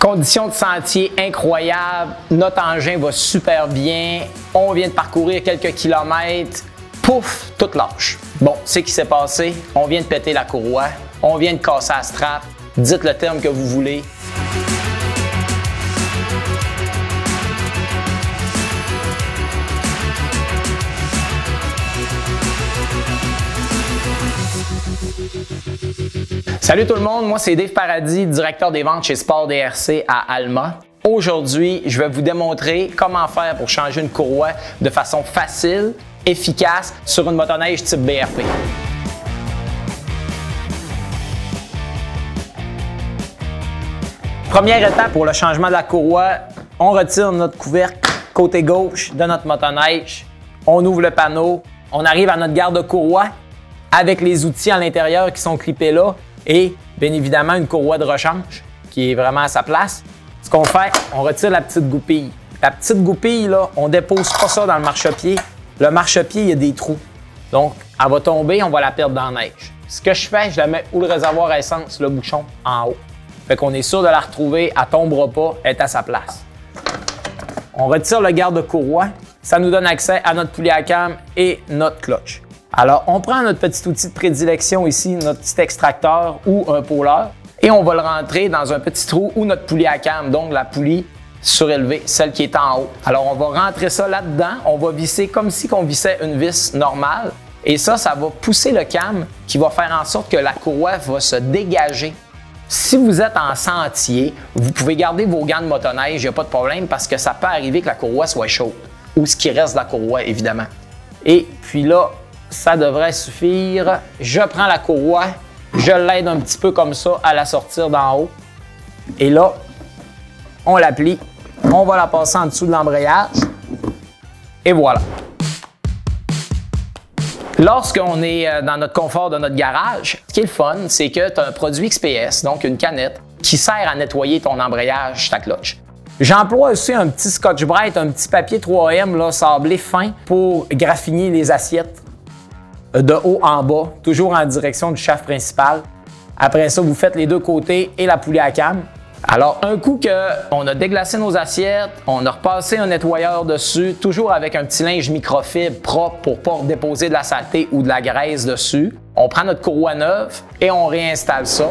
Conditions de sentier incroyables, notre engin va super bien, on vient de parcourir quelques kilomètres, pouf, tout lâche. Bon, c'est ce qui s'est passé, on vient de péter la courroie, on vient de casser la strap, dites le terme que vous voulez. Salut tout le monde, moi c'est Dave Paradis, directeur des ventes chez Sport DRC à Alma. Aujourd'hui, je vais vous démontrer comment faire pour changer une courroie de façon facile, efficace sur une motoneige type BRP. Première étape pour le changement de la courroie, on retire notre couvercle côté gauche de notre motoneige, on ouvre le panneau, on arrive à notre garde-courroie avec les outils à l'intérieur qui sont clippés là et bien évidemment une courroie de rechange qui est vraiment à sa place. Ce qu'on fait, on retire la petite goupille. La petite goupille, là, on ne dépose pas ça dans le marchepied. Le marchepied, il y a des trous. Donc, elle va tomber, on va la perdre dans la neige. Ce que je fais, je la mets où le réservoir à essence, le bouchon, en haut. Fait qu'on est sûr de la retrouver, elle ne tombera pas, elle est à sa place. On retire le garde-courroie. Ça nous donne accès à notre poulie à cam et notre clutch. Alors, on prend notre petit outil de prédilection ici, notre petit extracteur ou un pôleur, et on va le rentrer dans un petit trou où notre poulie à cam, donc la poulie surélevée, celle qui est en haut. Alors, on va rentrer ça là-dedans, on va visser comme si on vissait une vis normale, et ça va pousser le cam qui va faire en sorte que la courroie va se dégager. Si vous êtes en sentier, vous pouvez garder vos gants de motoneige, il n'y a pas de problème, parce que ça peut arriver que la courroie soit chaude, ou ce qui reste de la courroie, évidemment. Et puis là, ça devrait suffire. Je prends la courroie, je l'aide un petit peu comme ça à la sortir d'en haut. Et là, on la plie. On va la passer en dessous de l'embrayage. Et voilà. Lorsqu'on est dans notre confort de notre garage, ce qui est le fun, c'est que tu as un produit XPS, donc une canette, qui sert à nettoyer ton embrayage, ta clutch. J'emploie aussi un petit Scotch-Brite, un petit papier 3M là, sablé fin pour graffiner les assiettes de haut en bas, toujours en direction du shaft principal. Après ça, vous faites les deux côtés et la poulie à cam. Alors, un coup qu'on a déglacé nos assiettes, on a repassé un nettoyeur dessus, toujours avec un petit linge microfibre propre pour ne pas déposer de la saleté ou de la graisse dessus. On prend notre courroie neuve et on réinstalle ça.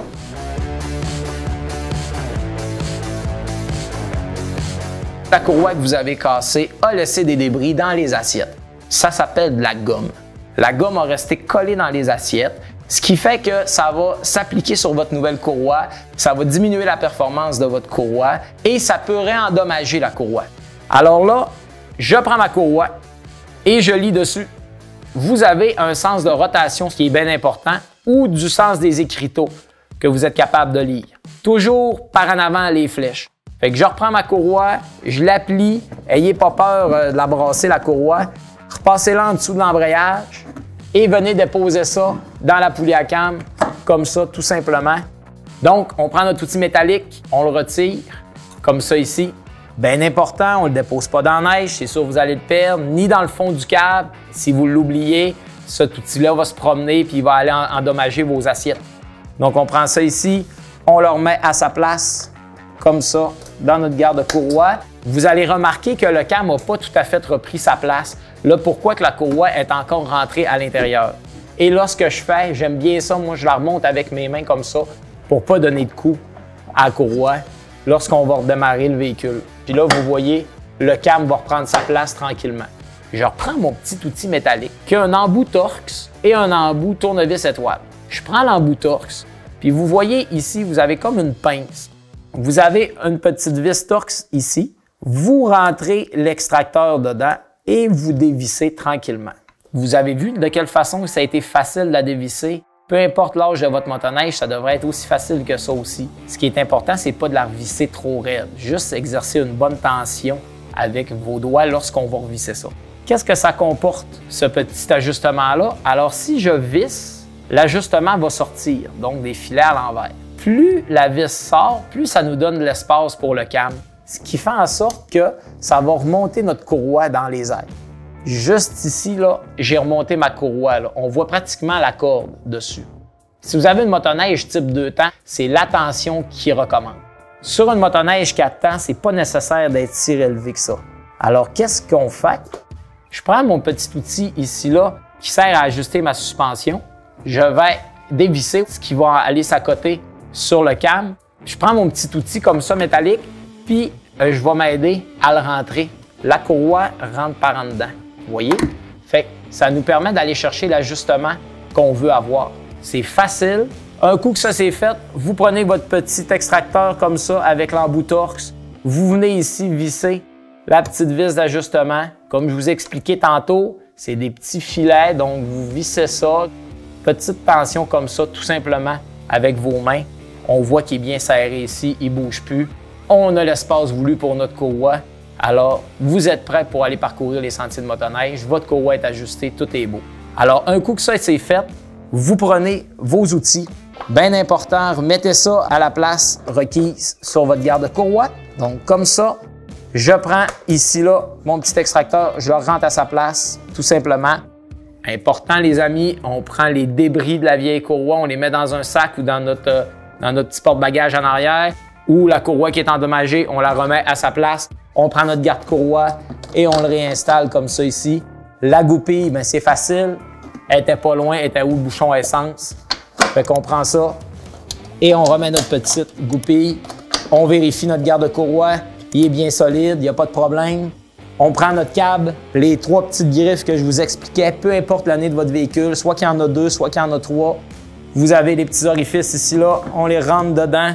La courroie que vous avez cassée a laissé des débris dans les assiettes. Ça s'appelle de la gomme. La gomme va rester collée dans les assiettes, ce qui fait que ça va s'appliquer sur votre nouvelle courroie, ça va diminuer la performance de votre courroie et ça peut réendommager la courroie. Alors là, je prends ma courroie et je lis dessus. Vous avez un sens de rotation, ce qui est bien important, ou du sens des écriteaux que vous êtes capable de lire. Toujours par en avant les flèches. Fait que je reprends ma courroie, je la plie, ayez pas peur de la brasser la courroie, repassez-la en dessous de l'embrayage et venez déposer ça dans la poulie à cam, comme ça, tout simplement. Donc, on prend notre outil métallique, on le retire, comme ça ici. Bien important, on ne le dépose pas dans la neige, c'est sûr que vous allez le perdre, ni dans le fond du câble. Si vous l'oubliez, cet outil-là va se promener puis il va aller endommager vos assiettes. Donc, on prend ça ici, on le remet à sa place, comme ça, dans notre garde-courroie. Vous allez remarquer que le cam n'a pas tout à fait repris sa place. Là, pourquoi que la courroie est encore rentrée à l'intérieur? Et là, ce que je fais, j'aime bien ça, moi je la remonte avec mes mains comme ça pour ne pas donner de coup à la courroie lorsqu'on va redémarrer le véhicule. Puis là, vous voyez, le cam va reprendre sa place tranquillement. Je reprends mon petit outil métallique qui a un embout Torx et un embout tournevis étoile. Je prends l'embout Torx, puis vous voyez ici, vous avez comme une pince. Vous avez une petite vis Torx ici. Vous rentrez l'extracteur dedans et vous dévissez tranquillement. Vous avez vu de quelle façon ça a été facile de la dévisser. Peu importe l'âge de votre motoneige, ça devrait être aussi facile que ça aussi. Ce qui est important, c'est pas de la revisser trop raide. Juste exercer une bonne tension avec vos doigts lorsqu'on va revisser ça. Qu'est-ce que ça comporte, ce petit ajustement-là? Alors, si je visse, l'ajustement va sortir, donc des filets à l'envers. Plus la vis sort, plus ça nous donne de l'espace pour le cam. Ce qui fait en sorte que ça va remonter notre courroie dans les airs. Juste ici, là, j'ai remonté ma courroie. Là. On voit pratiquement la corde dessus. Si vous avez une motoneige type 2 temps, c'est la tension qui recommande. Sur une motoneige 4 temps, c'est pas nécessaire d'être si élevé que ça. Alors, qu'est-ce qu'on fait? Je prends mon petit outil ici, là, qui sert à ajuster ma suspension. Je vais dévisser ce qui va aller s'accoter sur le cam. Je prends mon petit outil comme ça, métallique, puis je vais m'aider à le rentrer. La courroie rentre par en dedans. Vous voyez? Fait que ça nous permet d'aller chercher l'ajustement qu'on veut avoir. C'est facile. Un coup que ça c'est fait, vous prenez votre petit extracteur comme ça avec l'embout Torx. Vous venez ici visser la petite vis d'ajustement. Comme je vous ai expliqué tantôt, c'est des petits filets, donc vous vissez ça. Petite tension comme ça, tout simplement, avec vos mains. On voit qu'il est bien serré ici, il ne bouge plus. On a l'espace voulu pour notre courroie. Alors, vous êtes prêts pour aller parcourir les sentiers de motoneige. Votre courroie est ajustée, tout est beau. Alors, un coup que ça c'est fait, vous prenez vos outils. Bien important, remettez ça à la place requise sur votre garde-courroie. Donc, comme ça, je prends ici, là, mon petit extracteur, je le rentre à sa place, tout simplement. Important, les amis, on prend les débris de la vieille courroie, on les met dans un sac ou dans notre petit porte-bagages en arrière, ou la courroie qui est endommagée, on la remet à sa place. On prend notre garde-courroie et on le réinstalle comme ça ici. La goupille, bien, c'est facile. Elle était pas loin, elle était où le bouchon à essence. Fait qu'on prend ça et on remet notre petite goupille. On vérifie notre garde-courroie. Il est bien solide, il n'y a pas de problème. On prend notre câble, les 3 petites griffes que je vous expliquais, peu importe l'année de votre véhicule, soit qu'il y en a 2, soit qu'il y en a 3. Vous avez les petits orifices ici, là. On les rentre dedans.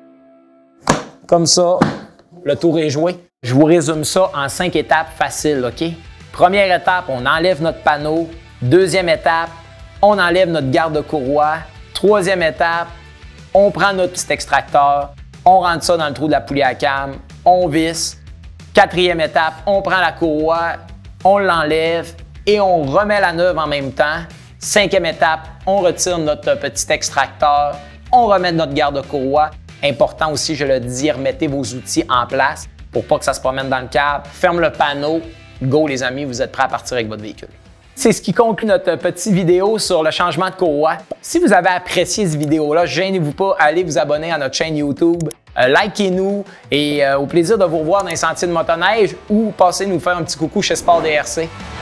Comme ça, le tour est joué. Je vous résume ça en 5 étapes faciles, OK? Première étape, on enlève notre panneau. Deuxième étape, on enlève notre garde-courroie. Troisième étape, on prend notre petit extracteur, on rentre ça dans le trou de la poulie à cam, on visse. Quatrième étape, on prend la courroie, on l'enlève et on remet la neuve en même temps. Cinquième étape, on retire notre petit extracteur, on remet notre garde-courroie. Important aussi, je le dis, remettez vos outils en place pour pas que ça se promène dans le câble. Ferme le panneau. Go les amis, vous êtes prêts à partir avec votre véhicule. C'est ce qui conclut notre petite vidéo sur le changement de courroie. Si vous avez apprécié cette vidéo-là, gênez-vous pas, allez vous abonner à notre chaîne YouTube, likez-nous et au plaisir de vous revoir dans les sentiers de motoneige ou passez nous faire un petit coucou chez Sport DRC.